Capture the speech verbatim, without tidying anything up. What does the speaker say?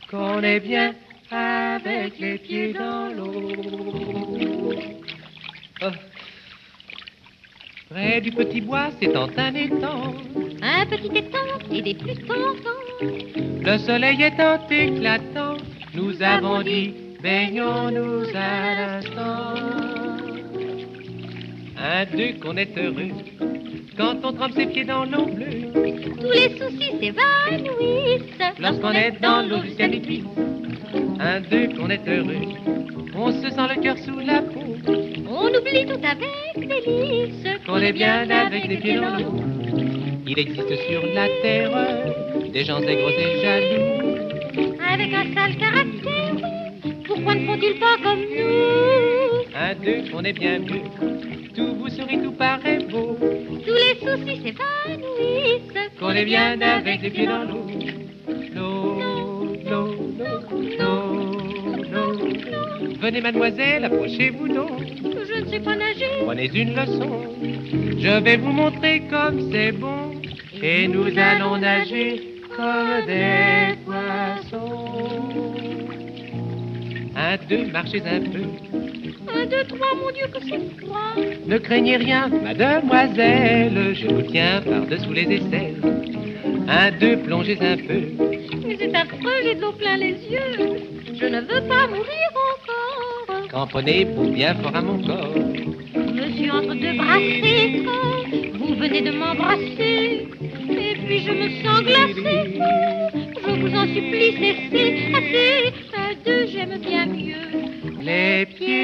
qu'on est bien avec les pieds dans l'eau. Oh. Près du petit bois s'étend un étang, un petit étang et des plus tentants. Le soleil étant éclatant, nous avons dit, baignons-nous à l'instant. Un, deux, qu'on est heureux, quand on trempe ses pieds dans l'eau bleue. Tous les soucis s'évanouissent Lorsqu'on est dans l'eau jusqu'à mi-cuisse. Un, deux, qu'on est heureux, on se sent le cœur sous la peau. On oublie tout avec délice Qu'on est bien avec les pieds dans l'eau. Il existe sur la terre des gens aigres et jaloux, avec un sale caractère. Pourquoi ne font-ils pas comme nous? Un, deux, on est bien mieux, tout vous sourit, tout paraît beau. Tous les soucis s'évanouissent Qu'on est bien avec les pieds dans l'eau. L'eau, l'eau, l'eau, l'eau. Venez mademoiselle, approchez-vous d'eau. Je ne sais pas nager. Prenez une leçon, je vais vous montrer comme c'est bon. Et nous allons nager comme des poissons. Un, deux, marchez un peu. Un, deux, trois, mon Dieu, que c'est froid. Ne craignez rien, mademoiselle, je vous tiens par-dessous les aisselles. Un, deux, plongez un peu. Mais c'est affreux, j'ai de l'eau plein les yeux. Je ne veux pas mourir encore. Cramponnez-vous bien fort à mon corps. Je suis entre deux brassées, vous venez de m'embrasser. Et puis je me sens glacée. Je vous en supplie, cessez, assez. Un, deux, j'aime bien mieux Les pieds